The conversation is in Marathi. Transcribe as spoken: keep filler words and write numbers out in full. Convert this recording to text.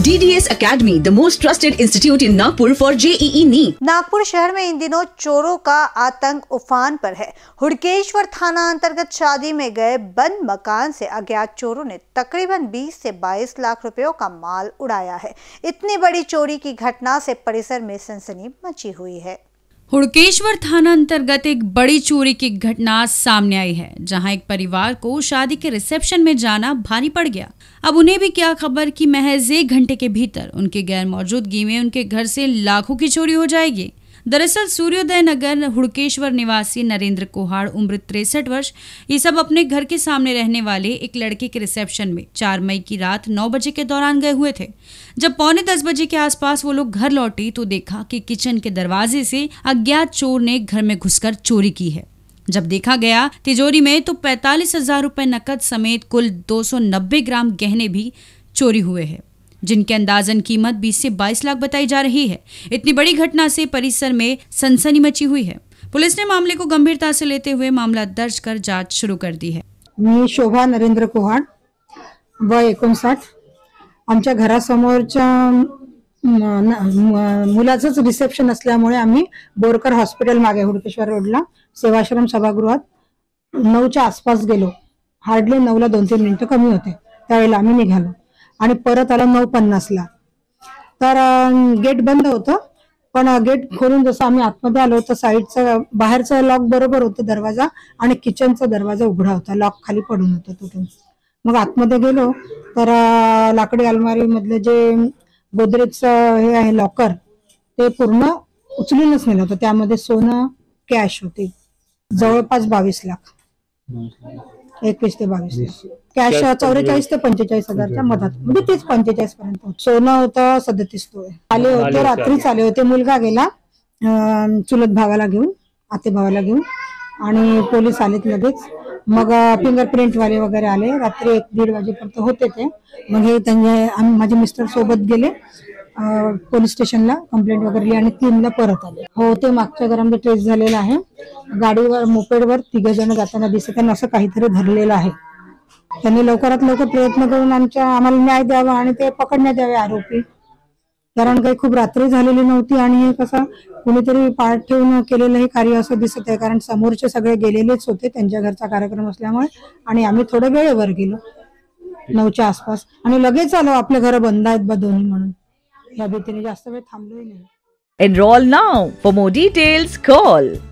D D S Academy, the most trusted institute in Nagpur for J E E NEET. Nagpur शहर में इन दिनों चोरों का आतंक उफान पर है। हुड़केश्वर थाना अंतर्गत शादी में गए बंद मकान से अज्ञात चोरों ने तकरीबन बीस से बाईस लाख रुपयों का माल उड़ाया है। इतनी बड़ी चोरी की घटना से परिसर में सनसनी मची हुई है। हुड़केश्वर थाना अंतर्गत एक बड़ी चोरी की घटना सामने आई है, जहां एक परिवार को शादी के रिसेप्शन में जाना भारी पड़ गया। अब उन्हें भी क्या खबर कि महज एक घंटे के भीतर उनके गैर मौजूदगी में उनके घर से लाखों की चोरी हो जाएगी। दरअसल सूर्योदय नगर हुड़केश्वर निवासी नरेंद्र कोहाड़ उम्र तिरसठ वर्ष, ये सब अपने घर के सामने रहने वाले एक लड़के के रिसेप्शन में चार मई की रात नौ बजे के दौरान गए हुए थे। जब पौने दस बजे के आसपास वो लोग घर लौटे तो देखा कि किचन के दरवाजे से अज्ञात चोर ने घर में घुसकर चोरी की है। जब देखा गया तिजोरी में तो पैंतालीस हजार रुपए नकद समेत कुल दो सौ नब्बे ग्राम गहने भी चोरी हुए हैं, जिनके अंदाजन कीमत बीस से बाईस लाख बताई जा रही है। इतनी बड़ी घटना से परिसर में सनसनी मची हुई है। पुलिस ने मामले को गंभीरता से लेते हुए मामला दर्ज कर जांच शुरू कर दी है। मी शोभा नरेंद्र कोहाड़, वय एकोणसाठ। आमच्या घरासमोरच्या मुलाचंच रिसेप्शन असल्यामुळे आम्ही बोरकर हॉस्पिटल मागे हुडकेश्वर रोडला सेवाश्रम सभागृहात नऊच्या आसपास गेलो। हार्डली नऊला दोन तीन मिनिटं कमी होते त्यावेळेला आम्ही निघालो आणि परत आलो नऊ पन्नासला। तर गेट बंद होतं, पण गेट खोलून जसं आम्ही आतमध्ये आलो तर साईडचा बाहेरचा लॉक बरोबर होतं दरवाजा आणि किचनचा दरवाजा उघडा होता, लॉक खाली पडून होतं तुटून। मग आतमध्ये गेलो तर लाकडी अलमारी मधले जे गोदरेजचं हे आहे लॉकर ते पूर्ण उचलूनच नेलं होतं। त्यामध्ये सोनं कॅश होती जवळपास बावीस लाख, एकवीस ते बावीस लाख कॅश, चौवेचाळीस ते पंचेचाळीस हजारच्या मधात, म्हणजे तीच पंचेचाळीस पर्यंत। सोनं होतं सदतीस तोळे। आले होते, रात्रीच आले होते। मुलगा गेला चुलत भावाला घेऊन, आते भावाला घेऊन, आणि पोलीस आलेत लगेच। मग फिंगरप्रिंट वाले वगैरे आले, रात्री एक दीड वाजेपर्यंत होते ते। मग हे त्यांचे माझे मिस्टर सोबत गेले पोलीस स्टेशनला, कंप्लेंट वगैरे लिहिली आणि तीनला परत आले। हो, ते मागच्या घरामध्ये ट्रेस झालेला आहे। गाडीवर मोपेडवर तिघ जण जाताना दिसत त्यांना असं काहीतरी धरलेलं आहे। त्यांनी लवकरात लवकर प्रयत्न करून आमच्या आम्हाला न्याय द्यावा आणि ते पकडण्यात यावे आरोपी, कारण काही खूप रात्री झालेली नव्हती आणि हे कसं कुणीतरी पाठ ठेवून केलेलं हे कार्य असं दिसत आहे, कारण समोरचे सगळे गेलेलेच होते त्यांच्या घरचा कार्यक्रम असल्यामुळे, आणि आम्ही थोडे वेळेवर गेलो नऊच्या आसपास आणि लगेच आलो। आपले घर बंद आहेत बा दोन्ही म्हणून या भीतीने जास्त वेळ थांबलोही नाही। Enroll now. For more details, call